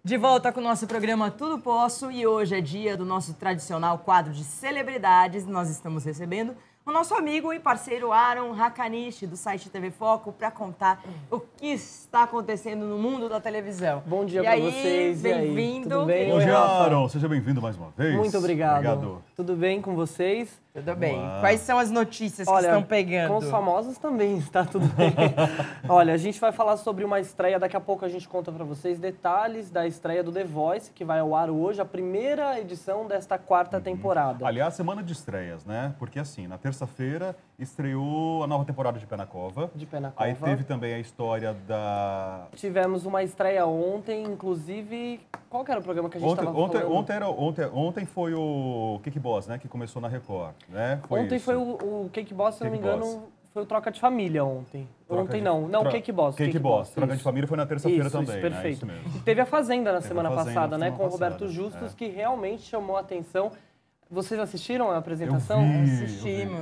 De volta com o nosso programa Tudo Posso e hoje é dia do nosso tradicional quadro de celebridades. Nós estamos recebendo o nosso amigo e parceiro Aaron Hakanishi, do site TV Foco, para contar o que está acontecendo no mundo da televisão. Bom dia para vocês. Bem-vindo. Tudo bem? Bom dia, Aaron. Seja bem-vindo mais uma vez. Muito obrigado. Obrigado. Tudo bem com vocês? Tudo bem. Quais são as notícias que Olha, estão pegando? Com os famosos também está tudo bem. Olha, a gente vai falar sobre uma estreia, daqui a pouco a gente conta para vocês detalhes da estreia do The Voice, que vai ao ar hoje, a primeira edição desta quarta temporada. Aliás, semana de estreias, né? Porque assim, na terça-feira estreou a nova temporada de Pé na Cova. De Pé na Cova. Aí teve também a história da... Tivemos uma estreia ontem, inclusive... Qual que era o programa que a gente estava falando? Ontem foi o Cake Boss, né? Que começou na Record, né? Ontem foi o Cake Boss, se não me engano, foi o Troca de Família ontem. Não, Cake Boss. Cake Boss. Troca de Família foi na terça-feira também, perfeito. né? Isso mesmo. E teve a Fazenda na semana passada, né? Com o passada, Roberto Justus, que realmente chamou a atenção. Vocês assistiram a apresentação? Assistimos.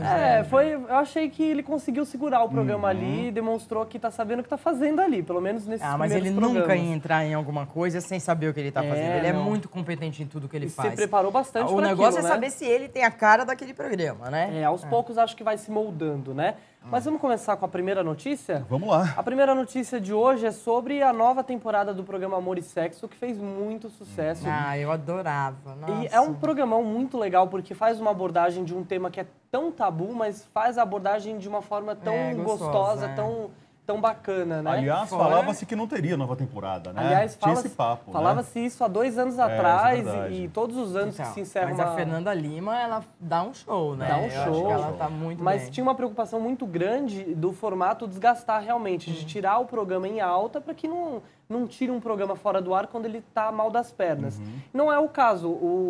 Eu achei que ele conseguiu segurar o programa ali e demonstrou que está sabendo o que está fazendo ali, pelo menos nesses mas ele programas. nunca ia entrar em alguma coisa sem saber o que ele está fazendo. Ele é muito competente em tudo que ele faz. Se preparou bastante para O negócio aquilo, é saber se ele tem a cara daquele programa, né? Aos poucos acho que vai se moldando, né? Mas vamos começar com a primeira notícia? Vamos lá. A primeira notícia de hoje é sobre a nova temporada do programa Amor e Sexo, que fez muito sucesso. Eu adorava. Nossa. E é um programão muito legal, porque faz uma abordagem de um tema que é tão tabu, mas faz a abordagem de uma forma tão gostosa, tão bacana, né? Aliás, falava-se que não teria nova temporada, né? Aliás, tinha esse papo, falava-se isso há 2 anos atrás é e todos os anos que se encerra Mas a Fernanda Lima, ela dá um show, né? Dá um show. Acho que ela tá muito Mas bem. tinha uma preocupação muito grande do formato desgastar realmente, de tirar o programa em alta para que não tire um programa fora do ar quando ele tá mal das pernas. Não é o caso.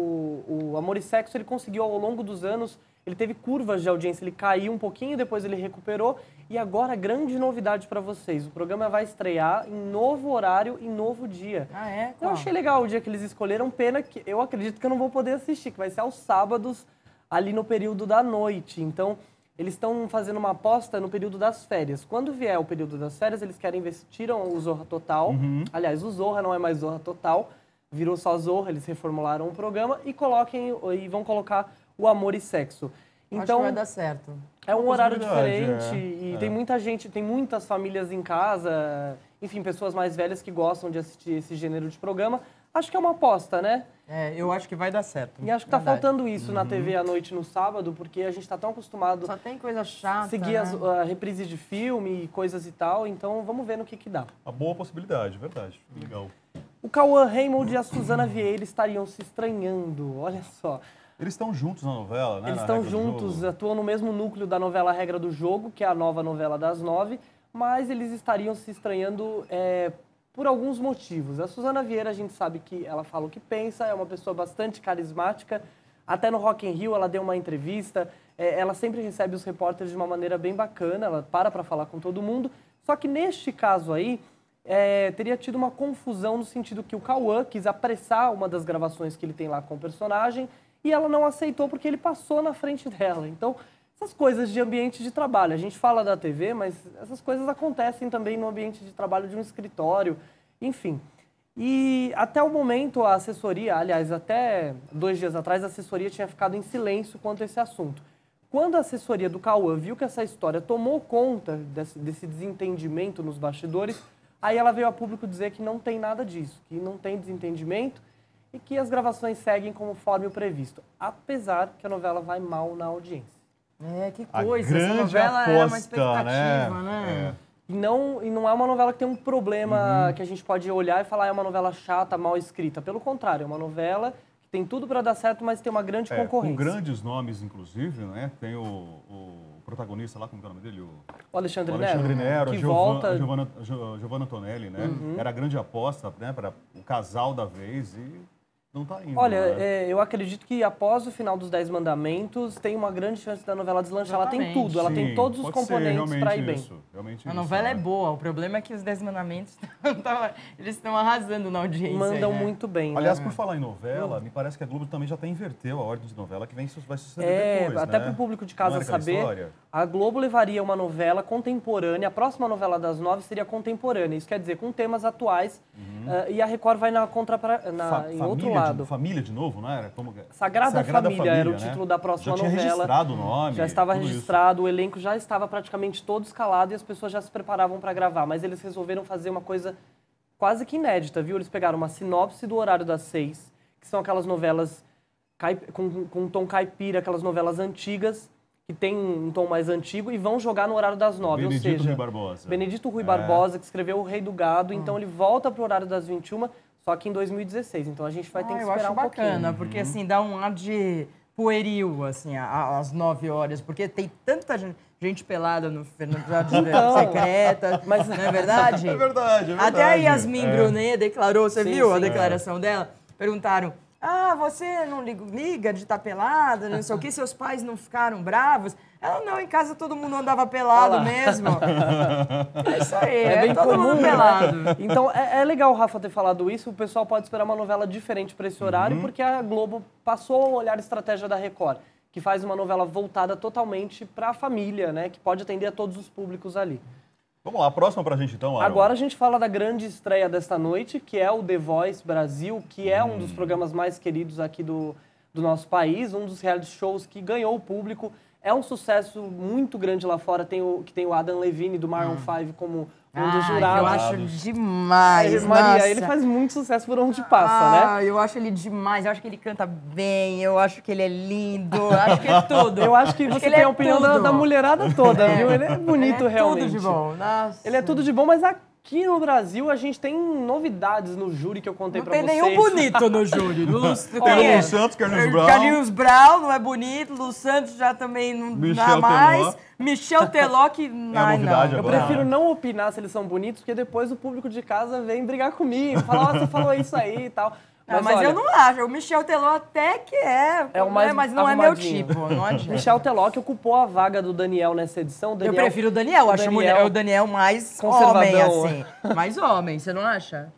O Amor e Sexo, ele conseguiu ao longo dos anos, ele teve curvas de audiência, ele caiu um pouquinho, depois ele recuperou. E agora, grande novidade para vocês, o programa vai estrear em novo horário e novo dia. Eu achei legal o dia que eles escolheram, pena que eu acredito que eu não vou poder assistir, que vai ser aos sábados, ali no período da noite. Então, eles estão fazendo uma aposta no período das férias. Quando vier o período das férias, eles querem ver se tiram o Zorra Total. Aliás, o Zorra não é mais Zorra Total, virou só Zorra, eles reformularam o programa e vão colocar o Amor e Sexo. Então, acho que vai dar certo. É um horário diferente e tem muita gente, tem muitas famílias em casa, enfim, pessoas mais velhas que gostam de assistir esse gênero de programa. Acho que é uma aposta, né? Eu acho que vai dar certo. E acho que tá faltando isso na TV à noite no sábado, porque a gente tá tão acostumado... Só tem coisa chata, seguir a reprise de filme e coisas e tal, então vamos ver no que dá. Uma boa possibilidade, verdade. Legal. O Cauã Raymond e a Suzana Vieira estariam se estranhando, olha só. Eles estão juntos na novela, né? Eles estão juntos, atuam no mesmo núcleo da novela Regra do Jogo, que é a nova novela das 9, mas eles estariam se estranhando por alguns motivos. A Suzana Vieira, a gente sabe que ela fala o que pensa, é uma pessoa bastante carismática. Até no Rock in Rio ela deu uma entrevista, ela sempre recebe os repórteres de uma maneira bem bacana, ela para falar com todo mundo. Só que neste caso aí, teria tido uma confusão no sentido que o Cauã quis apressar uma das gravações que ele tem lá com o personagem, e ela não aceitou porque ele passou na frente dela. Então, essas coisas de ambiente de trabalho. A gente fala da TV, mas essas coisas acontecem também no ambiente de trabalho de um escritório, enfim. E até o momento a assessoria, aliás, até 2 dias atrás, a assessoria tinha ficado em silêncio quanto a esse assunto. Quando a assessoria do Cauã viu que essa história tomou conta desse desentendimento nos bastidores, aí ela veio a público dizer que não tem nada disso, que não tem desentendimento, e que as gravações seguem conforme o previsto, apesar que a novela vai mal na audiência. Que coisa, essa novela é uma expectativa, né? E não é uma novela que tem um problema que a gente pode olhar e falar é uma novela chata, mal escrita. Pelo contrário, é uma novela que tem tudo para dar certo, mas tem uma grande concorrência. Com grandes nomes, inclusive, né? Tem o protagonista lá, como é o nome dele? O Alexandre Nero, que volta... Giovanna Antonelli, né? Era a grande aposta, né, para o casal da vez e não tá indo. Olha, eu acredito que após o final dos 10 Mandamentos tem uma grande chance da novela deslanchar. Exatamente. Ela tem tudo, ela tem todos os componentes para ir bem. A novela é boa, o problema é que os 10 Mandamentos eles estão arrasando na audiência. Mandam muito bem. Aliás, por falar em novela, me parece que a Globo também já até inverteu a ordem de novela que vai suceder depois, até né? para o público de casa saber, história? a Globo levaria uma novela contemporânea, a próxima novela das 9 seria contemporânea, isso quer dizer, com temas atuais, E a Record vai em outro lado. Família de novo, não era? Sagrada Família era o título da próxima novela. Já tinha registrado o nome. Já estava registrado, o elenco já estava praticamente todo escalado e as pessoas já se preparavam para gravar. Mas eles resolveram fazer uma coisa quase que inédita, viu? Eles pegaram uma sinopse do Horário das 6, que são aquelas novelas com um tom caipira, aquelas novelas antigas, que tem um tom mais antigo, e vão jogar no Horário das 9. Benedito Rui Barbosa. Benedito Rui Barbosa, que escreveu O Rei do Gado, então ele volta pro Horário das 21, só que em 2016. Então a gente vai ter que esperar um pouquinho. Eu acho bacana, porque assim, dá um ar de pueril, assim, às 9 horas, porque tem tanta gente pelada no Fernando Secreta, mas não é verdade? É verdade. Até a Yasmin Brunet declarou, você viu a declaração dela? Perguntaram, você não liga de estar pelada, não sei o que, seus pais não ficaram bravos? Ela, não, em casa todo mundo andava pelado mesmo. É isso aí, é bem todo comum, mundo pelado. Então, é legal o Rafa ter falado isso, o pessoal pode esperar uma novela diferente para esse horário, porque a Globo passou a olhar a estratégia da Record, que faz uma novela voltada totalmente para a família, né, que pode atender a todos os públicos ali. Vamos lá, a próxima pra gente então, Aaron. Agora a gente fala da grande estreia desta noite, que é o The Voice Brasil, que é um dos programas mais queridos aqui do nosso país, um dos reality shows que ganhou o público. É um sucesso muito grande lá fora, que tem o Adam Levine, do Maroon 5, como um dos jurados. Eu acho demais, Maria, ele faz muito sucesso por onde passa, né? Eu acho ele demais, eu acho que ele canta bem, eu acho que ele é lindo, eu acho que é tudo. Eu acho que você tem a opinião da mulherada toda, viu? Ele é bonito, realmente. Tudo de bom, nossa. Ele é tudo de bom, mas aqui no Brasil a gente tem novidades no júri que eu contei pra vocês. Não tem nenhum bonito no júri. Tem o Lu Santos, Carlinhos Brown. Carlinhos Brown não é bonito, Lu Santos já também não dá mais. Michel Teló que... novidade Eu prefiro não opinar se eles são bonitos, porque depois o público de casa vem brigar comigo, falar, você falou isso aí e tal. Mas olha, eu não acho. O Michel Teló até que é o mais mas não é meu tipo. Não adianta. Michel Teló que ocupou a vaga do Daniel nessa edição. Eu prefiro o Daniel. Acho o Daniel mais homem, assim. Mais homem, você não acha?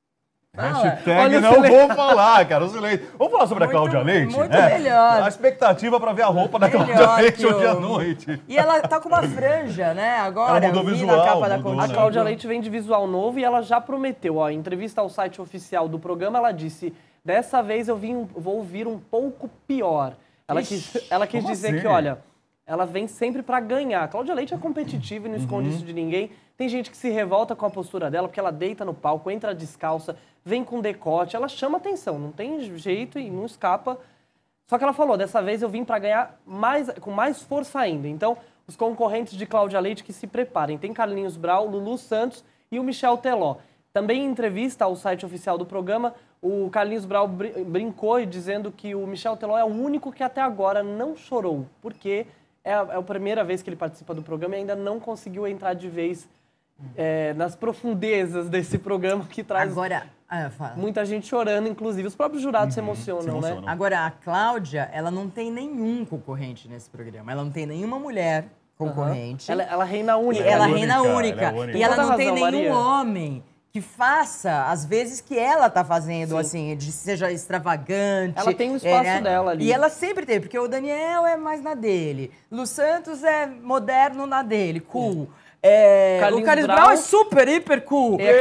Hashtag não vou falar, cara. Vamos falar sobre a Cláudia Leite? Muito melhor. A expectativa para ver a roupa da Cláudia Leite hoje à noite. E ela tá com uma franja, né? Agora, ela mudou visual, na capa da Contigo. A Cláudia Leite vem de visual novo e ela já prometeu, em entrevista ao site oficial do programa, ela disse, dessa vez vou vir um pouco pior. Ela quis dizer assim? que, olha, ela vem sempre para ganhar. A Cláudia Leite é competitiva e não esconde isso de ninguém. Tem gente que se revolta com a postura dela, porque ela deita no palco, entra descalça, vem com decote, ela chama atenção, não tem jeito e não escapa. Só que ela falou, dessa vez eu vim para ganhar com mais força ainda. Então, os concorrentes de Cláudia Leite que se preparem. Tem Carlinhos Brown, Lulu Santos e o Michel Teló. Também em entrevista ao site oficial do programa, o Carlinhos Brown brincou dizendo que o Michel Teló é o único que até agora não chorou, porque é a primeira vez que ele participa do programa e ainda não conseguiu entrar de vez nas profundezas desse programa que traz muita gente chorando, inclusive os próprios jurados se emocionam, né? Agora, a Cláudia, ela não tem nenhum concorrente nesse programa. Ela não tem nenhuma mulher concorrente. Ela reina única. Ela reina única. E ela não tem nenhum Maria. homem que faça, às vezes, que ela tá fazendo, assim, seja extravagante. Ela tem um espaço dela ali. E ela sempre tem, porque o Daniel é mais na dele. Lu Santos é moderno na dele, cool. O Carlinhos Brown é super, hiper cool. É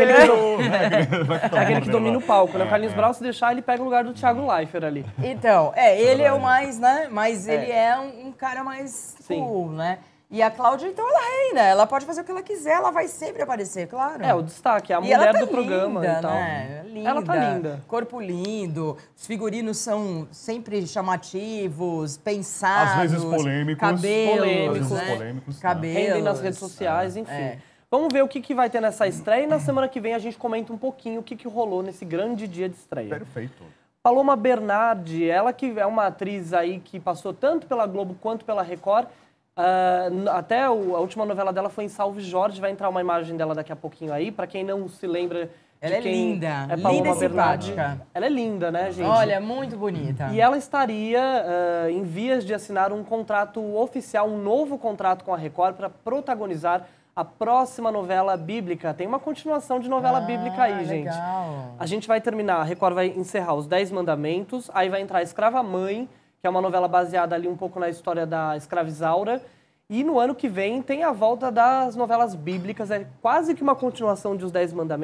aquele que domina o palco, né? O Carlinhos Brown, se deixar, ele pega o lugar do Thiago Leifert ali. Então, ele é o mais, né? Mas ele é um cara mais cool, né? E a Cláudia, então, ela reina. Ela pode fazer o que ela quiser, ela vai sempre aparecer, claro. O destaque, a mulher do programa linda, e tal. Né? Linda, ela tá linda. Corpo lindo, os figurinos são sempre chamativos, pensados. Às vezes polêmicos. Cabelos, polêmicos. Cabelos. Rendem nas redes sociais, enfim. Vamos ver o que vai ter nessa estreia e na semana que vem a gente comenta um pouquinho o que rolou nesse grande dia de estreia. Perfeito. Paloma Bernardi, ela que é uma atriz aí que passou tanto pela Globo quanto pela Record. Até a última novela dela foi em Salve Jorge, vai entrar uma imagem dela daqui a pouquinho aí. Pra quem não se lembra ela é linda, é Paloma linda e Bernardi. simpática. Ela é linda, né, gente? Olha, muito bonita. E ela estaria em vias de assinar um contrato oficial, um novo contrato com a Record para protagonizar a próxima novela bíblica. Tem uma continuação de novela bíblica aí, gente. Legal. A gente vai terminar, a Record vai encerrar os 10 Mandamentos, aí vai entrar Escrava Mãe, que é uma novela baseada ali um pouco na história da escravizaura. E no ano que vem tem a volta das novelas bíblicas, é quase que uma continuação de Os 10 Mandamentos,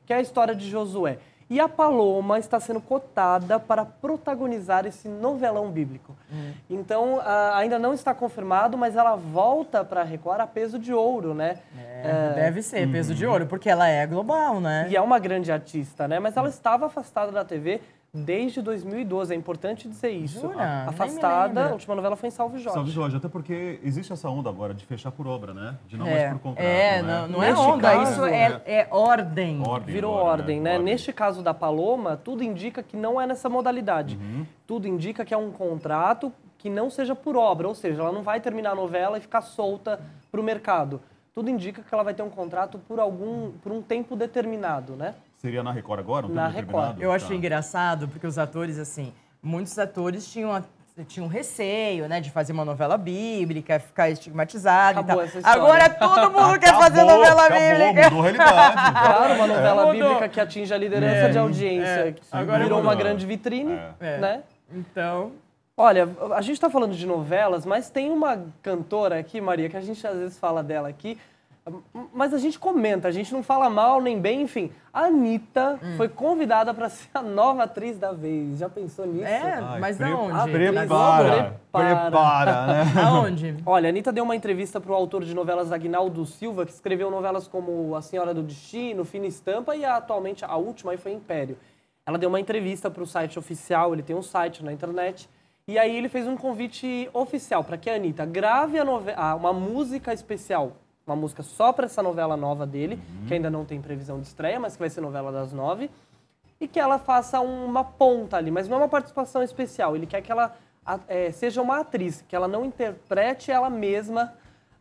que é a história de Josué. E a Paloma está sendo cotada para protagonizar esse novelão bíblico. Então, ainda não está confirmado, mas ela volta para a Record a peso de ouro, né? Deve ser peso de ouro, porque ela é global, né? E é uma grande artista, né? Mas ela estava afastada da TV desde 2012, é importante dizer isso. Jura? Nem me Afastada, lembro. a última novela foi em Salve Jorge. Salve Jorge, até porque existe essa onda agora de fechar por obra, né? De não mais por contrato, não é Neste onda, caso, isso é ordem. Virou agora, ordem, né? Ordem. Neste caso da Paloma, tudo indica que não é nessa modalidade. Tudo indica que é um contrato que não seja por obra, ou seja, ela não vai terminar a novela e ficar solta para o mercado. Tudo indica que ela vai ter um contrato por um tempo determinado, né? Seria na Record agora? Um Na tempo Record. determinado? Eu acho Tá. engraçado, porque os atores, assim, muitos atores tinham receio, né, de fazer uma novela bíblica, ficar estigmatizado Acabou e tal. essa história. Agora todo mundo quer fazer Acabou, novela acabou, bíblica. mudou a realidade. Claro, uma novela Mudou. bíblica que atinge a liderança de audiência, que agora virou uma mudou. grande vitrine, né? Então, Olha, a gente está falando de novelas, mas tem uma cantora aqui, Maria, que a gente às vezes fala dela aqui, mas a gente comenta, a gente não fala mal nem bem, enfim. A Anitta foi convidada para ser a nova atriz da vez. Já pensou nisso? mas da onde? Na Prepara, Globo? prepara, né? Aonde? Olha, a Anitta deu uma entrevista para o autor de novelas Aguinaldo Silva, que escreveu novelas como A Senhora do Destino, Fina Estampa e atualmente a última aí foi Império. Ela deu uma entrevista para o site oficial, ele tem um site na internet, e aí ele fez um convite oficial para que a Anitta grave uma música especial, uma música só para essa novela nova dele, que ainda não tem previsão de estreia, mas que vai ser novela das 9, e que ela faça uma ponta ali, mas não é uma participação especial. Ele quer que ela seja uma atriz, que ela não interprete ela mesma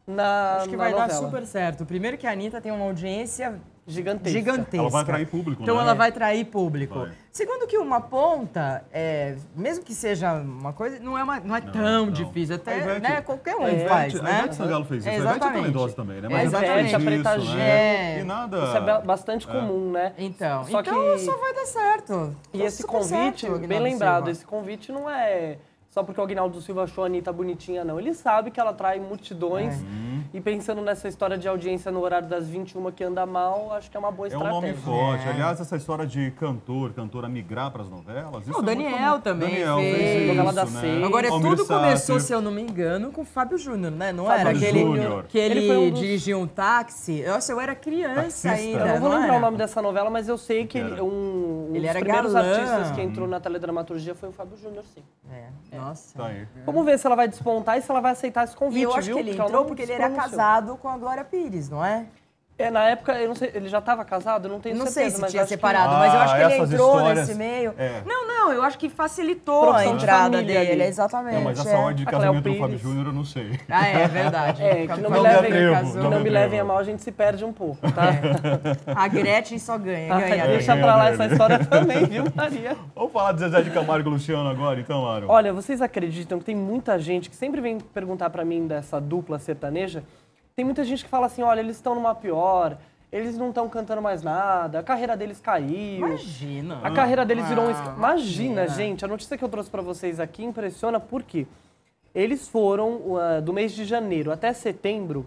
na Acho que vai dar novela. super certo. Primeiro que a Anitta tem uma audiência Gigantesca. Ela vai atrair público, Então né? ela vai atrair público. Vai. Segundo que uma ponta, mesmo que seja uma coisa, não é tão não. difícil. A Até, Ivete- né, qualquer um A Ivete- faz, A né? Ivete Sangalo fez isso. A Ivete é Exatamente. talentosa também, né? Mas ela Ivete, fez a isso, Preta né? Gil. E nada... Isso é bastante comum, né? Então, Só só vai dar certo. E Tá esse super convite, certo, bem Aguinaldo lembrado, Silva. esse convite não é só porque o Aguinaldo Silva achou a Anitta bonitinha, não. Ele sabe que ela atrai multidões. E pensando nessa história de audiência no horário das 21 que anda mal, acho que é uma boa É um estratégia. nome forte. Aliás, essa história de cantora migrar para as novelas... Isso O é Daniel muito comum. também Daniel fez. fez isso, Novela da né? Seis. Agora, Almir tudo começou, Sater. se eu não me engano, com o Fábio Júnior, né? Não Fábio era? Júnior. Que ele Ele foi um dos- dirigia um táxi. Nossa, eu era criança Taxista. ainda. Eu não vou não lembrar era? o nome dessa novela, mas eu sei que Era. um Ele dos era primeiros galã. artistas que entrou na teledramaturgia foi o Fábio Júnior, sim. Nossa. Tá aí. Vamos ver se ela vai despontar e se ela vai aceitar esse convite, E eu acho viu? que ele Porque ela entrou não porque ele se era pronunciou. casado com a Glória Pires, não é? Na época, eu não sei, ele já estava casado? Eu não tenho Não certeza, sei se mas tinha acho que- separado, mas eu acho que ele essas entrou histórias- nesse meio. É. Não, eu acho que facilitou Profissão a de entrada família dele, ali. exatamente. Não, mas essa é. ordem de A Cleo casamento do Fábio Pires. Júnior eu não sei. Ah, é verdade. Que não me Não me levem, atrevo, casou. que não me atrevo. levem a mal, a gente se perde um pouco, tá? A Gretchen só ganha. Ai, ganha deixa dele. pra lá dele. essa história também, viu, Maria? Vamos falar de Zezé de Camargo e Luciano agora, então, Aaron? Olha, vocês acreditam que tem muita gente que sempre vem perguntar pra mim dessa dupla sertaneja? Tem muita gente que fala assim, olha, eles estão numa pior, eles não estão cantando mais nada, a carreira deles caiu. Imagina. A carreira deles virou um... Imagina, imagina. gente, a notícia que eu trouxe pra vocês aqui impressiona porque eles foram, do mês de janeiro até setembro,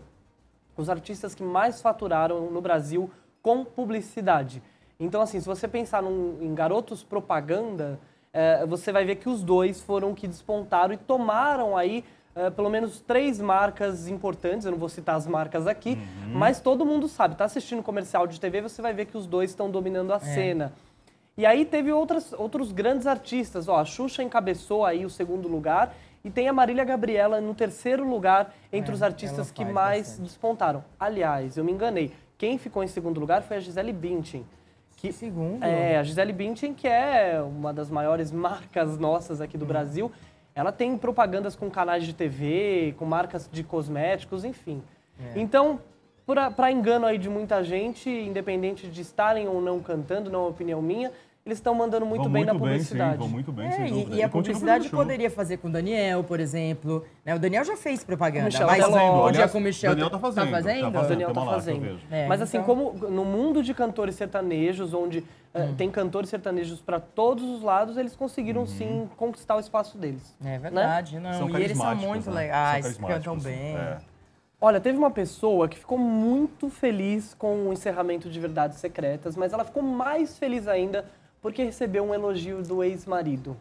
os artistas que mais faturaram no Brasil com publicidade. Então, assim, se você pensar em garotos propaganda, você vai ver que os dois foram que despontaram e tomaram aí pelo menos 3 marcas importantes, eu não vou citar as marcas aqui, mas todo mundo sabe, tá assistindo comercial de TV, você vai ver que os dois estão dominando a cena. E aí teve outros grandes artistas, ó, a Xuxa encabeçou aí o 2º lugar e tem a Marília Gabriela no 3º lugar entre os artistas ela que faz mais bastante. despontaram. Aliás, eu me enganei, quem ficou em 2º lugar foi a Gisele Bündchen. Que, Segundo? a Gisele Bündchen, que é uma das maiores marcas nossas aqui do Brasil, ela tem propagandas com canais de TV, com marcas de cosméticos, enfim. Então, para engano aí de muita gente, independente de estarem ou não cantando, não é uma opinião minha, eles estão mandando muito bem na publicidade. Sim, vão muito bem, sem dúvida. E a continua publicidade fazendo show. poderia fazer com o Daniel, por exemplo. Né? O Daniel já fez propaganda, Michel mas Teló. podia Aliás, com o Michel. Daniel tá fazendo. Tá fazendo? O Daniel tem tá uma lá que eu fazendo. vejo. Mas assim, então- como no mundo de cantores sertanejos, onde tem cantores sertanejos para todos os lados, eles conseguiram sim conquistar o espaço deles. É verdade, São não. E eles são carismáticos, muito né? legais, São cantam carismáticos. bem. É. Olha, teve uma pessoa que ficou muito feliz com o encerramento de Verdades Secretas, mas ela ficou mais feliz ainda porque recebeu um elogio do ex-marido.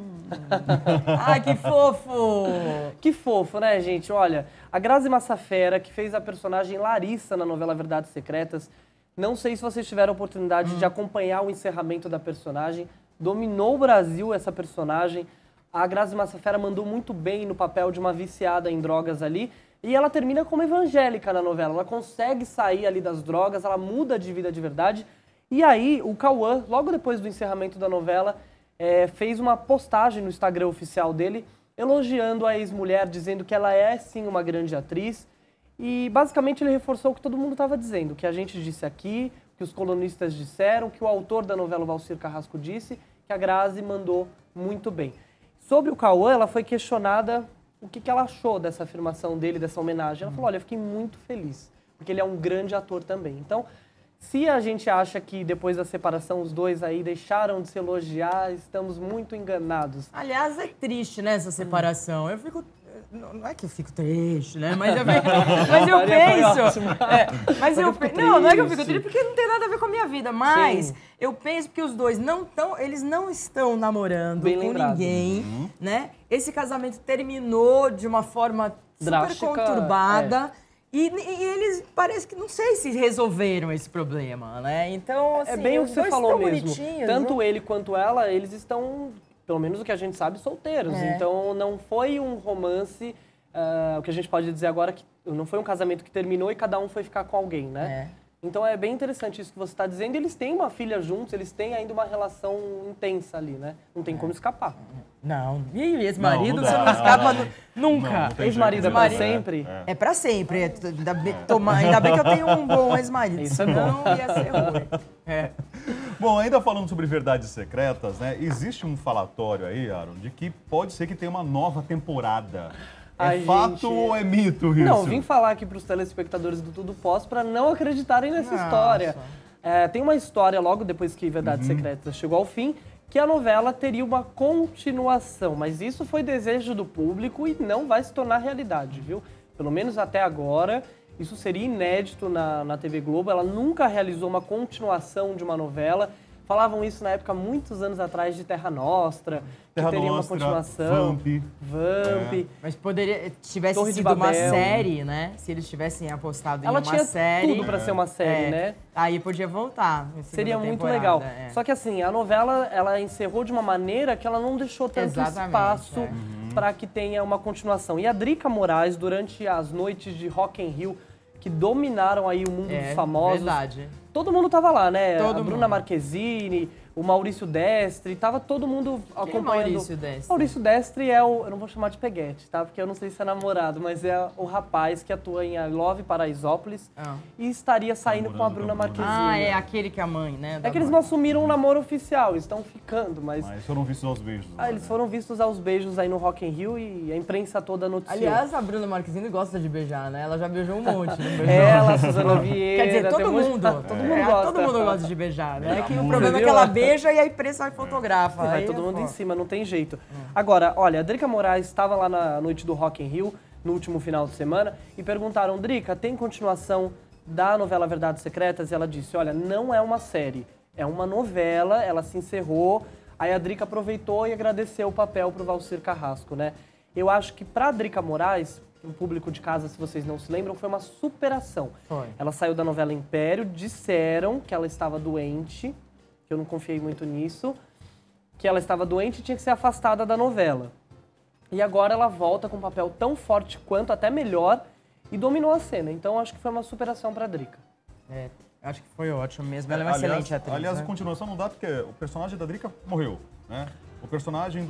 Ai, que fofo! Que fofo, né, gente? Olha, a Grazi Massafera, que fez a personagem Larissa na novela Verdades Secretas, não sei se vocês tiveram a oportunidade de acompanhar o encerramento da personagem. Dominou o Brasil essa personagem. A Grazi Massafera mandou muito bem no papel de uma viciada em drogas ali. E ela termina como evangélica na novela. Ela consegue sair ali das drogas, ela muda de vida de verdade. E aí, o Cauã, logo depois do encerramento da novela, fez uma postagem no Instagram oficial dele, elogiando a ex-mulher, dizendo que ela é, sim, uma grande atriz. E, basicamente, ele reforçou o que todo mundo estava dizendo, que a gente disse aqui, que os colunistas disseram, que o autor da novela, Valcir Carrasco, disse, que a Grazi mandou muito bem. Sobre o Cauã, ela foi questionada o que ela achou dessa afirmação dele, dessa homenagem. Ela falou, olha, eu fiquei muito feliz, porque ele é um grande ator também. Então, se a gente acha que depois da separação os dois aí deixaram de se elogiar, estamos muito enganados. Aliás, é triste, né, essa separação. Eu fico... Não é que eu fico triste, né? Mas eu penso... Não é que eu fico triste, porque não tem nada a ver com a minha vida. Mas sim, eu penso que os dois eles não estão namorando com ninguém, né? Esse casamento terminou de uma forma drástica, super conturbada. E eles, parece que, não sei se resolveram esse problema, né? Então, assim, é bem o que você falou mesmo. Tanto né? ele quanto ela, eles estão, pelo menos o que a gente sabe, solteiros. Então, não foi um romance, o que a gente pode dizer agora, que não foi um casamento que terminou e cada um foi ficar com alguém, né? Então, é bem interessante isso que você está dizendo. Eles têm uma filha juntos, eles têm ainda uma relação intensa ali, né? Não tem como escapar. Não. E ex-marido, você não escapa nunca. Ex-marido é pra sempre? É pra sempre. Ainda bem que eu tenho um bom ex-marido. Isso é bom. Senão ia ser ruim. Bom, ainda falando sobre Verdades Secretas, né? Existe um falatório aí, Aaron, de que pode ser que tenha uma nova temporada. É fato ou é mito isso? Não, vim falar aqui para os telespectadores do Tudo Posso para não acreditarem nessa história. Tem uma história, logo depois que Verdades Secretas chegou ao fim, que a novela teria uma continuação. Mas isso foi desejo do público e não vai se tornar realidade, viu? Pelo menos até agora, isso seria inédito na TV Globo. Ela nunca realizou uma continuação de uma novela. Falavam isso na época, muitos anos atrás, de Terra Nostra, que teria uma continuação. Vamp. Mas poderia, tivesse sido uma série, né? Se eles tivessem apostado em uma série... Ela tinha tudo pra ser uma série, né? Aí podia voltar. Seria muito legal. Só que assim, a novela, ela encerrou de uma maneira que ela não deixou tanto espaço para que tenha uma continuação. E a Drica Moraes, durante as noites de Rock in Rio, que dominaram aí o mundo dos famosos... Verdade. Todo mundo tava lá, né? A Bruna Marquezine, o Maurício Destre, tava todo mundo acompanhando. Quem é Maurício Destre? Maurício Destre é o... Eu não vou chamar de peguete, tá? Porque eu não sei se é namorado, mas é o rapaz que atua em I Love Paraisópolis e estaria saindo com a Bruna Marquezine. Ah, é aquele que é a mãe, né? É que eles não assumiram um namoro oficial, estão ficando, mas... Mas foram vistos aos beijos. Eles foram vistos aos beijos aí no Rock in Rio e a imprensa toda noticiou. Aliás, a Bruna Marquezine gosta de beijar, né? Ela já beijou um monte, não beijou? Ela, Suzana Vieira... Quer dizer, todo mundo gosta. Todo mundo gosta de beijar, né? Que o problema é que ela beija e a imprensa vai fotografar. Vai todo mundo em cima, não tem jeito. Agora, olha, a Drica Moraes estava lá na noite do Rock in Rio, no último final de semana, e perguntaram, Drica, tem continuação da novela Verdades Secretas? E ela disse, olha, não é uma série, é uma novela, ela se encerrou. Aí a Drica aproveitou e agradeceu o papel pro Valcir Carrasco, né? Eu acho que pra Drica Moraes, o público de casa, se vocês não se lembram, foi uma superação. Ela saiu da novela Império, disseram que ela estava doente, que eu não confiei muito nisso, que ela estava doente e tinha que ser afastada da novela. E agora ela volta com um papel tão forte quanto, até melhor, e dominou a cena. Então acho que foi uma superação pra Drica. Acho que foi ótimo mesmo. Ela é uma excelente atriz. Aliás, né? A continuação não dá porque o personagem da Drica morreu, né? O personagem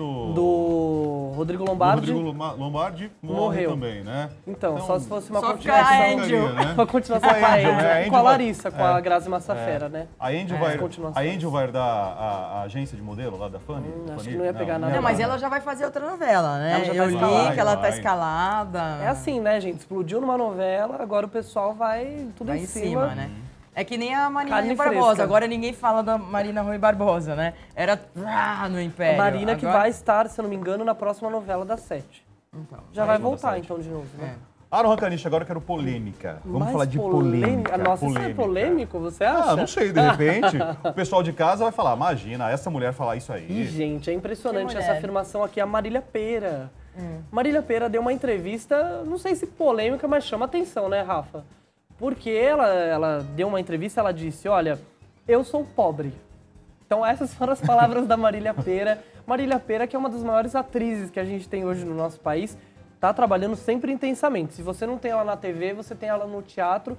do Rodrigo Lombardi, Lombardi morreu também, né? Então, só se fosse uma continuação. Uma continuação com a Angel, com a Larissa, com a Grazi Massafera, né? A Angel vai herdar a agência de modelo lá da Fanny? Acho que não ia pegar nada. Não, mas ela já vai fazer outra novela, né? Eu li que ela tá escalada. É assim, né, gente? Explodiu numa novela, agora o pessoal vai tudo em cima, né? É que nem a Marina Rui Barbosa. Agora ninguém fala da Marina Rui Barbosa, né? Era no Império. A Marina que vai estar, se eu não me engano, na próxima novela das 7. Então, já vai voltar, então, de novo, né? Aaron Rakanishi, agora eu quero polêmica. Vamos falar de polêmica. Nossa, isso é polêmico, você acha? Ah, não sei, de repente, o pessoal de casa vai falar, imagina, essa mulher falar isso aí. Ih, gente, é impressionante essa afirmação aqui, a Marília Pêra. Marília Pêra deu uma entrevista, não sei se polêmica, mas chama atenção, né, Rafa? Porque ela deu uma entrevista, ela disse, olha, eu sou pobre. Então essas foram as palavras da Marília Pêra. Marília Pêra, que é uma das maiores atrizes que a gente tem hoje no nosso país, tá trabalhando sempre intensamente. Se você não tem ela na TV, você tem ela no teatro.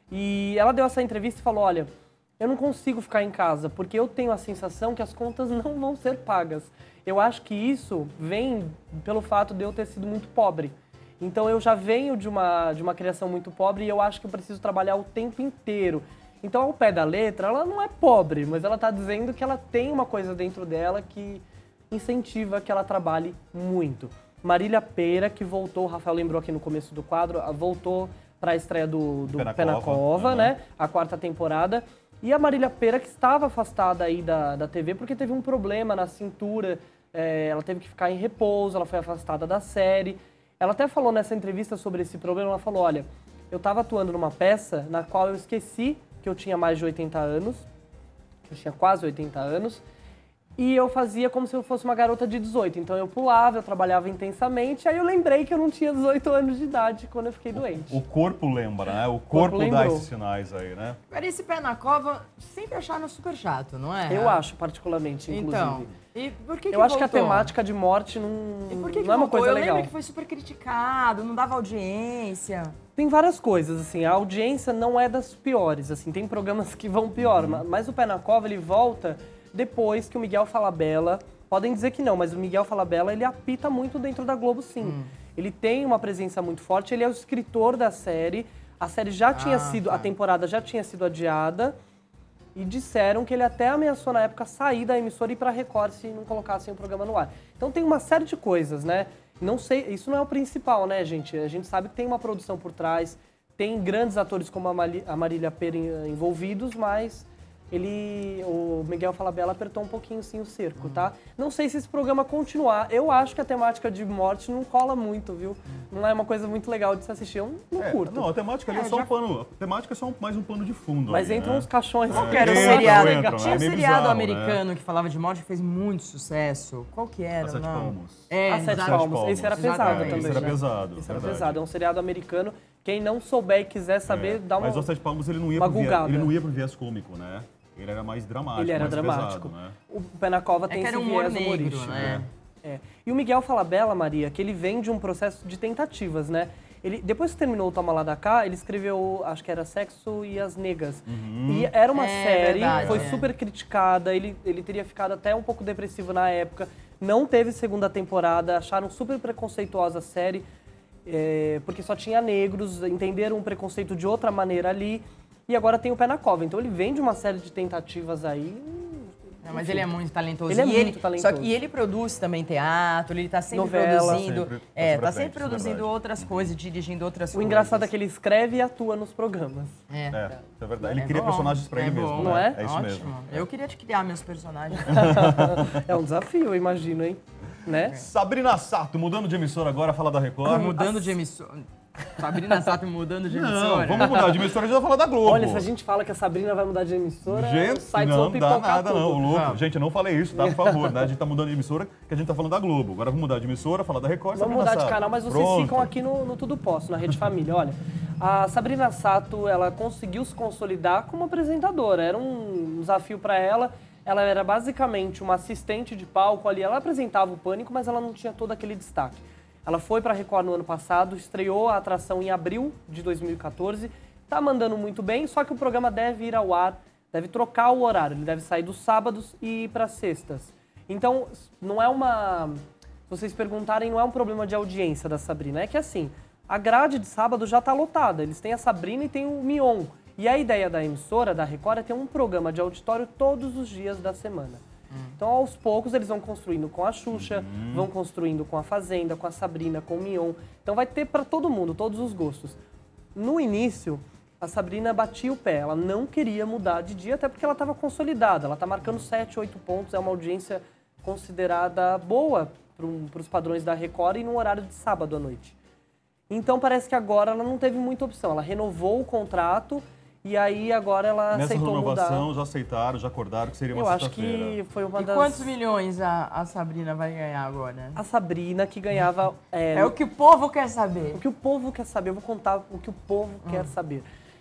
E ela deu essa entrevista e falou, olha, eu não consigo ficar em casa, porque eu tenho a sensação que as contas não vão ser pagas. Eu acho que isso vem pelo fato de eu ter sido muito pobre. Então eu já venho de uma criação muito pobre e eu acho que eu preciso trabalhar o tempo inteiro. Então, ao pé da letra, ela não é pobre, mas ela está dizendo que ela tem uma coisa dentro dela que incentiva que ela trabalhe muito. Marília Pêra, que voltou, o Rafael lembrou aqui no começo do quadro, voltou para a estreia do Pé na Cova, né? A 4ª temporada. E a Marília Pêra, que estava afastada aí da TV porque teve um problema na cintura, ela teve que ficar em repouso, ela foi afastada da série. Ela até falou nessa entrevista sobre esse problema, ela falou, olha, eu estava atuando numa peça na qual eu esqueci que eu tinha mais de 80 anos, eu tinha quase 80 anos, e eu fazia como se eu fosse uma garota de 18. Então eu pulava, eu trabalhava intensamente, aí eu lembrei que eu não tinha 18 anos de idade quando eu fiquei doente. O corpo lembra, né? O corpo dá esses sinais aí, né? Agora, esse Pé na Cova sempre acharam super chato, não é? Eu acho, particularmente, inclusive. Então, e por que eu acho que a temática de morte não, não é uma coisa legal. Eu lembro que foi super criticado, não dava audiência. Tem várias coisas, assim, a audiência não é das piores, assim, tem programas que vão pior, mas o Pé na Cova, ele volta depois que o Miguel Falabella, podem dizer que não, mas o Miguel Falabella, ele apita muito dentro da Globo, sim. Ele tem uma presença muito forte, ele é o escritor da série, a série já tinha sido, a temporada já tinha sido adiada, e disseram que ele até ameaçou na época sair da emissora e ir pra Record se não colocassem o programa no ar. Então tem uma série de coisas, né? Não sei, isso não é o principal, né, gente? A gente sabe que tem uma produção por trás, tem grandes atores como a Marília Pêra envolvidos, mas o Miguel Falabella apertou um pouquinho sim o cerco, tá? Não sei se esse programa continuar. Eu acho que a temática de morte não cola muito, viu? Não é uma coisa muito legal de se assistir, eu não curto. Não, a temática ali é só um pano. A temática é só mais um pano de fundo. Mas ali, entram né? uns caixões. Qual que era o seriado? Tinha um meio seriado bizarro, americano né? que falava de morte que fez muito sucesso. Qual que era? A Sete Palmos. A Sete Palmos. Esse era pesado também. Esse era pesado. Esse era pesado. É um seriado americano. Quem não souber e quiser saber, dá uma. Mas o Sete Palmos ele não ia pro viés cômico, né? Ele era mais dramático. Ele era mais dramático. Pesado, né? O Pé na Cova tem esse viés humorístico, né? E o Miguel Falabella, Maria, que ele vem de um processo de tentativas, né? Ele, depois que terminou o Toma Lá da Cá, ele escreveu, acho que era Sexo e as Negas. E era uma série, foi super criticada, ele teria ficado até um pouco depressivo na época. Não teve segunda temporada, acharam super preconceituosa a série, porque só tinha negros, entenderam o preconceito de outra maneira ali. E agora tem o Pé na Cova. Então ele vem de uma série de tentativas aí. Não, mas ele é muito talentoso. Ele é muito talentoso. Só que ele produz também teatro, ele tá sempre Novela. produzindo. Tá sempre produzindo outras coisas, dirigindo outras coisas. O engraçado é que ele escreve e atua nos programas. É verdade. Ele cria personagens pra ele mesmo. Não né? é? É isso Ótimo. mesmo. Eu queria te criar meus personagens. É um desafio, eu imagino, hein? Né? Sabrina Sato, mudando de emissora agora, fala da Record. Mudando de emissora. Sabrina Sato mudando de emissora. Não, vamos mudar de emissora, a gente vai falar da Globo. Olha, se a gente fala que a Sabrina vai mudar de emissora, gente, os sites não vão pipocar dá nada tudo. não, louco. Gente, eu não falei isso, tá? Por favor, né? A gente tá mudando de emissora, que a gente tá falando da Globo. Agora vamos mudar de emissora, falar da Record. Vamos mudar de canal, mas vocês ficam aqui no Tudo Posso, na Rede Família. Olha, a Sabrina Sato, ela conseguiu se consolidar como apresentadora. Era um desafio para ela. Ela era basicamente uma assistente de palco ali. Ela apresentava o Pânico, mas ela não tinha todo aquele destaque. Ela foi para a Record no ano passado, estreou a atração em abril de 2014, tá mandando muito bem, só que o programa deve ir ao ar, deve trocar o horário, ele deve sair dos sábados e ir para sextas. Então, não é uma... Se vocês perguntarem, não é um problema de audiência da Sabrina, é que assim, a grade de sábado já tá lotada, eles têm a Sabrina e tem o Mion. E a ideia da emissora, da Record, é ter um programa de auditório todos os dias da semana. Então, aos poucos, eles vão construindo com a Xuxa, vão construindo com a Fazenda, com a Sabrina, com o Mion. Então, vai ter para todo mundo, todos os gostos. No início, a Sabrina batia o pé. Ela não queria mudar de dia, até porque ela estava consolidada. Ela está marcando 7, 8 pontos. É uma audiência considerada boa para os padrões da Record e no horário de sábado à noite. Então parece que agora ela não teve muita opção. Ela renovou o contrato e aí agora ela aceitou mudar. Nessa renovação já aceitaram, já acordaram que seria uma sexta-feira. Eu acho que foi uma e das... quantos milhões a Sabrina vai ganhar agora? A Sabrina que ganhava... É o que o povo quer saber. O que o povo quer saber. Eu vou contar o que o povo quer saber.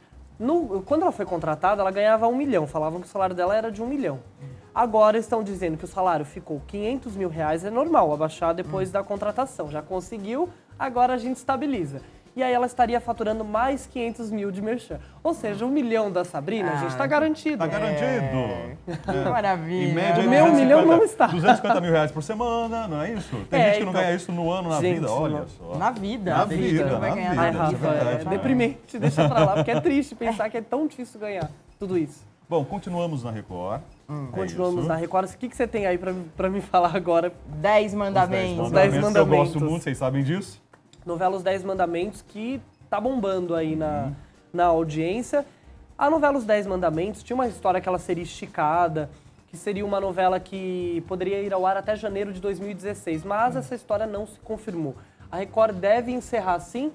Quando ela foi contratada, ela ganhava 1 milhão. Falavam que o salário dela era de 1 milhão. Agora estão dizendo que o salário ficou 500 mil reais. É normal abaixar depois da contratação. Já conseguiu, agora a gente estabiliza. E aí ela estaria faturando mais 500 mil de merchan. Ou seja, 1 milhão da Sabrina, a gente está garantido. Tá garantido. Que maravilha. Em média, o meu 1 milhão não está. 250 mil reais por semana, não é isso? Tem gente que não ganha isso no ano, na vida, olha só. Na vida. Na vida, não vai ganhar Ai, na Rafa, vida. é deprimente, deixa pra lá, porque é triste pensar que é tão difícil ganhar tudo isso. Bom, continuamos na Record. Continuamos na Record. O que você tem aí pra me falar agora? 10 mandamentos. Os 10 10 mandamentos. Eu mandamentos. gosto muito, vocês sabem disso? Novela Os 10 Mandamentos, que tá bombando aí na audiência. A novela Os 10 Mandamentos tinha uma história que ela seria esticada, que seria uma novela que poderia ir ao ar até janeiro de 2016, mas essa história não se confirmou. A Record deve encerrar, sim,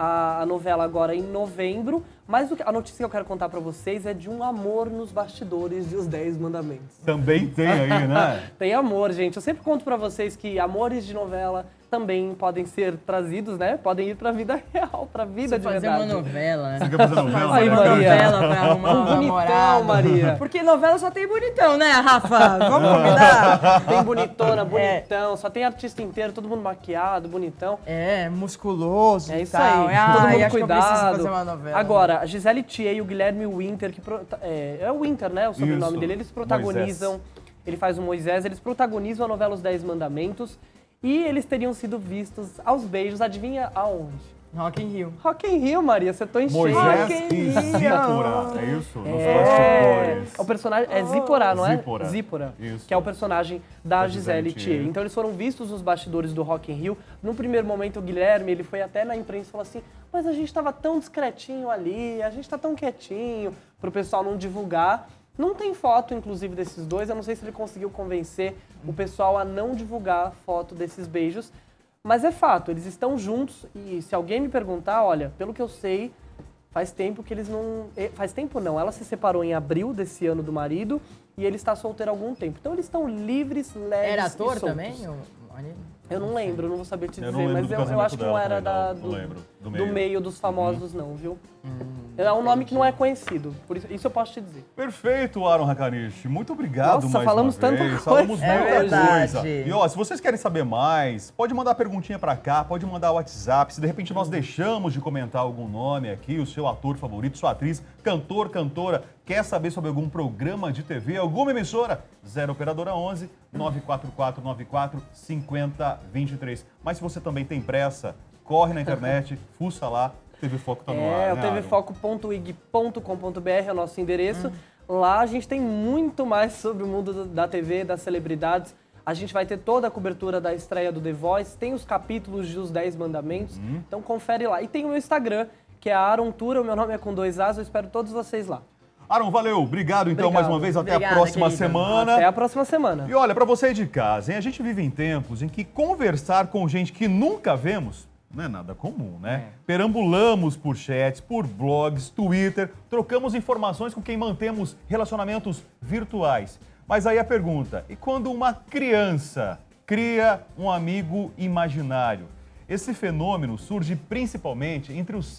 a novela agora em novembro, mas a notícia que eu quero contar pra vocês é de um amor nos bastidores de Os 10 Mandamentos. Também tem aí, né? Tem amor, gente. Eu sempre conto pra vocês que amores de novela também podem ser trazidos, né? Podem ir pra vida real, pra vida de verdade. Fazer uma novela, né? Você quer fazer novela? Aí, Uma Maria. novela pra arrumar um Bonitão, namorado. Maria. Porque novela só tem bonitão, né, Rafa? Vamos combinar? Tem bonitona, bonitão, só tem artista inteiro, todo mundo maquiado, bonitão. É, musculoso É e isso tal. aí, Ai, todo mundo acho que eu preciso cuidado. fazer uma novela. Agora, a Gisele Thier e o Guilherme Winter, que é o Winter, né, o sobrenome Isso. dele, eles protagonizam, Moisés. ele faz o Moisés, eles protagonizam a novela Os 10 Mandamentos e eles teriam sido vistos aos beijos, adivinha aonde? Rock in Rio. Rock in Rio, Maria, você tô em cheio. Moisés Rock in e Rio. Zípora, é isso? Nos bastidores. O personagem é Zípora, não é? Zípora. Zípora, Isso. que é o personagem da Gisele Gisele Thier. Thier. Então eles foram vistos nos bastidores do Rock in Rio. No primeiro momento, o Guilherme, ele foi até na imprensa e falou assim, mas a gente tava tão discretinho ali, a gente tá tão quietinho, pro pessoal não divulgar. Não tem foto, inclusive, desses dois. Eu não sei se ele conseguiu convencer o pessoal a não divulgar a foto desses beijos. Mas é fato, eles estão juntos e se alguém me perguntar, olha, pelo que eu sei, faz tempo que eles não... Faz tempo não, ela se separou em abril desse ano do marido e ele está solteiro há algum tempo. Então eles estão livres, leves Era e ator soltos. também? Eu não lembro, eu não vou saber te Eu não dizer, lembro mas do eu casamento acho que não dela era também, não lembro. Do do meio. meio dos famosos não, viu? É um nome que não é conhecido, por isso eu posso te dizer. Perfeito, Aaron Hakanishi. Muito obrigado Nossa, mais falamos uma tanta vez. coisa. Falamos É muita verdade. coisa. E ó, se vocês querem saber mais, pode mandar perguntinha pra cá, pode mandar WhatsApp. Se de repente nós deixamos de comentar algum nome aqui, o seu ator favorito, sua atriz, cantor, cantora, quer saber sobre algum programa de TV, alguma emissora? 0 Operadora 11 944 94 50 23. Mas se você também tem pressa, corre na internet, fuça lá. TV Foco tá no ar, É, o né, Aaron? tvfoco.ig.com.br é o nosso endereço. Lá a gente tem muito mais sobre o mundo da TV, das celebridades. A gente vai ter toda a cobertura da estreia do The Voice, tem os capítulos de Os 10 Mandamentos, então confere lá. E tem o meu Instagram, que é Aaron Tura, o meu nome é com 2 As, eu espero todos vocês lá. Aaron, valeu. Obrigado então Obrigado. mais uma vez. Até Obrigada, a próxima querida. semana. Até a próxima semana. E olha, pra você aí de casa, hein? A gente vive em tempos em que conversar com gente que nunca vemos não é nada comum, né? Perambulamos por chats, por blogs, Twitter, trocamos informações com quem mantemos relacionamentos virtuais. Mas aí a pergunta, e quando uma criança cria um amigo imaginário? Esse fenômeno surge principalmente entre os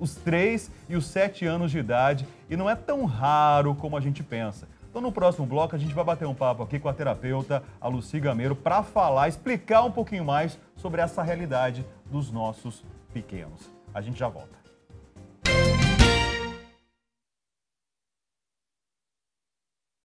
3 e os 7 anos de idade e não é tão raro como a gente pensa. Então, no próximo bloco, a gente vai bater um papo aqui com a terapeuta, a Lucy Gameiro, para explicar um pouquinho mais sobre essa realidade dos nossos pequenos. A gente já volta.